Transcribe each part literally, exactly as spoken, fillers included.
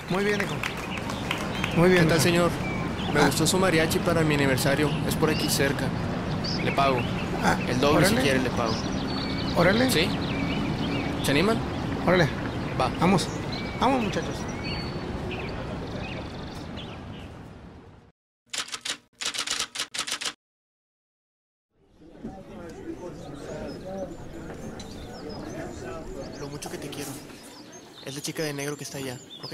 Muy bien, hijo. Muy bien. ¿Qué tal, hijo. señor? Me Ah. gustó su mariachi para mi aniversario. Es por aquí cerca. Le pago. Ah, El doble si órale. quiere le pago. Órale. ¿Sí? ¿Se animan? Órale. Va. Vamos. Vamos, muchachos. Lo mucho que te quiero. Es la chica de negro que está allá, ¿ok?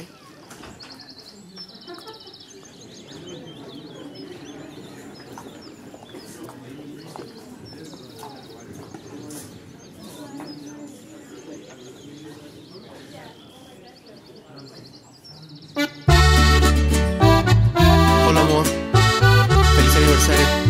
Hola, amor. Feliz aniversario.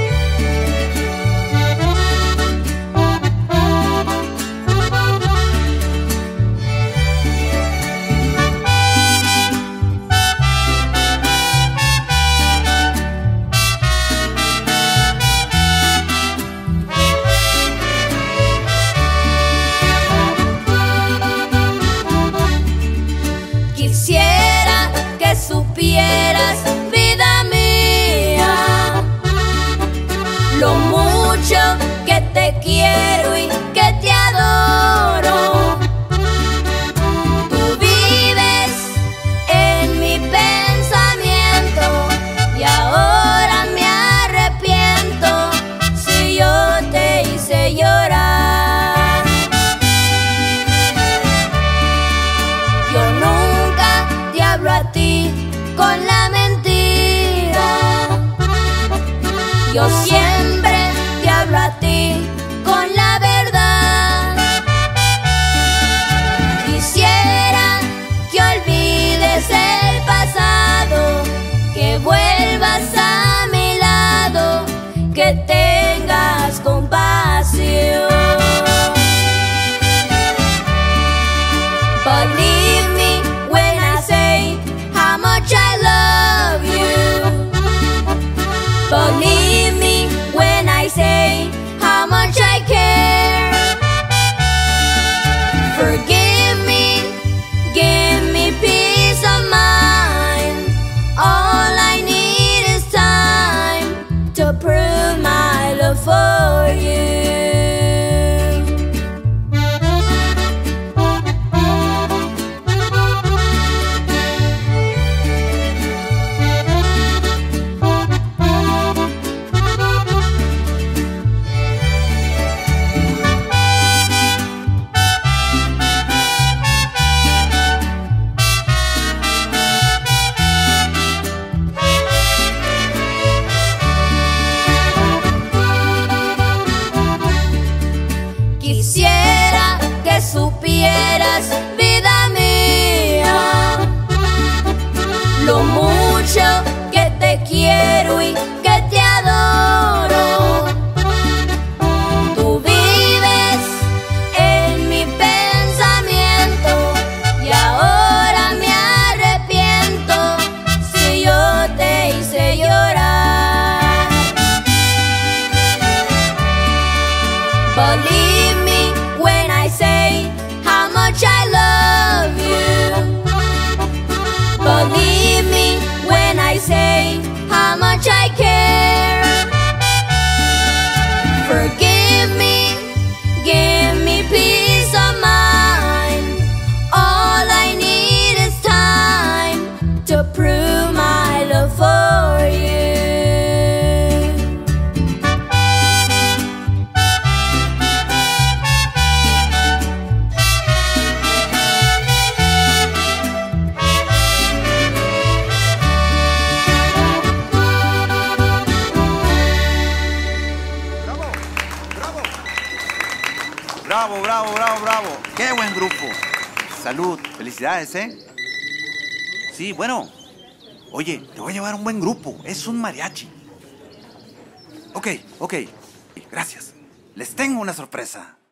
Quisiera que supieras, vida mía, lo mucho que te quiero y que te adoro. Tú vives en mi pensamiento y ahora me arrepiento si yo te hice llorar. Yo nunca te hablo a ti con la mentira, yo siempre te hablo a ti con la verdad. Quisiera que olvides el pasado, que vuelvas a mi lado, que tengas compasión. Believe me when I say how much I love you. Believe me when I say how much I care. Forgive me, give me peace of mind. All I need is time to prove my love for you. Quisiera que supieras, vida mía, lo mucho que te quiero y que te adoro. Tú vives en mi pensamiento y ahora me arrepiento si yo te hice llorar. Believe me when I say how much I love you. Believe me when I say how much I care. Forgive me, give me peace of mind. All I need is time to prove my love for you. Bravo, bravo, bravo, bravo. Qué buen grupo. Salud, felicidades, ¿eh? Sí, bueno. Oye, te voy a llevar un buen grupo. Es un mariachi. Ok, ok. Gracias. Les tengo una sorpresa.